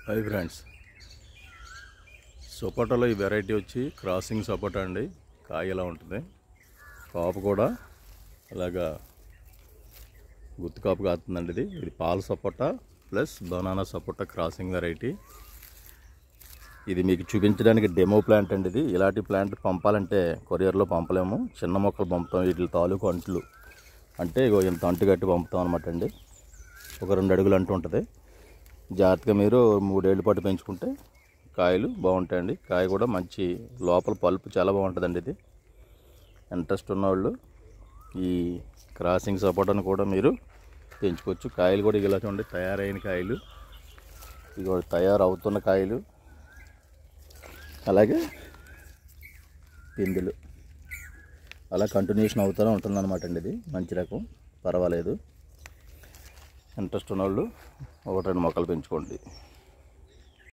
Hi friends, సపోటాలో ఈ variety వచ్చి crossing సపోటా అండి. కాయ ఇలా ఉంటుంది, కాపు కూడా అలాగా గుత్తి కాపు కాస్తుందండి. ఇది పాల సపోటా ప్లస్ బనానా సపోటా క్రాసింగ్ వెరైటీ. ఇది మీకు చూపించడానికి డెమో ప్లాంట్ అండి. ఇది ఇలాంటి ప్లాంట్ పంపాలంటే కొరియర్లో పంపలేము, చిన్న మొక్కలు పంపుతాం. వీటి తాలూకు అంట్లు అంటే ఇంత అంటు కట్టి పంపుతాం అనమాట అండి. ఒక 2 అడుగులు అంటు ఉంటుంది. జాగ్రత్తగా మీరు 3 ఏళ్ళ పాటు పెంచుకుంటే కాయలు బాగుంటాయండి. కాయ కూడా మంచి లోపల పల్పు చాలా బాగుంటుందండి. ఇది ఇంట్రెస్ట్ ఉన్నవాళ్ళు ఈ క్రాసింగ్ సపోటాను కూడా మీరు పెంచుకోవచ్చు. కాయలు కూడా ఇలా చూడండి, తయారైన కాయలు, ఇక తయారవుతున్న కాయలు, అలాగే పిందులు అలా కంటిన్యూషన్ అవుతూనే ఉంటుందన్నమాట అండి. ఇది మంచి రకం, పర్వాలేదు. ఇంట్రెస్ట్ ఉన్నవాళ్ళు 1-2 మొక్కలు పెంచుకోండి.